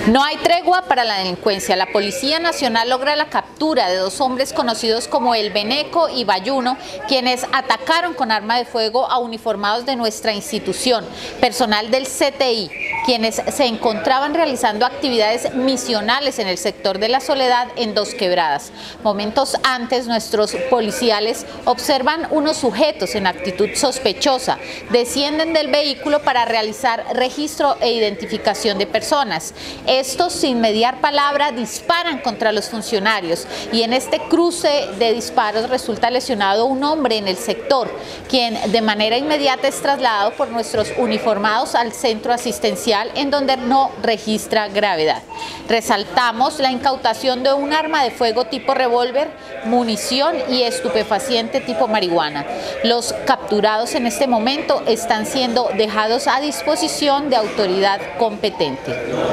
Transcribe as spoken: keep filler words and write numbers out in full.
No hay tregua para la delincuencia. La Policía Nacional logra la captura de dos hombres conocidos como El Beneco y Bayuno, quienes atacaron con arma de fuego a uniformados de nuestra institución, personal del C T I, quienes se encontraban realizando actividades misionales en el sector de La Soledad en Dos Quebradas. Momentos antes, nuestros policiales observan unos sujetos en actitud sospechosa, descienden del vehículo para realizar registro e identificación de personas. Estos, sin mediar palabra, disparan contra los funcionarios y en este cruce de disparos resulta lesionado un hombre en el sector, quien de manera inmediata es trasladado por nuestros uniformados al centro asistencial, en donde no registra gravedad. Resaltamos la incautación de un arma de fuego tipo revólver, munición y estupefaciente tipo marihuana. Los capturados en este momento están siendo dejados a disposición de autoridad competente.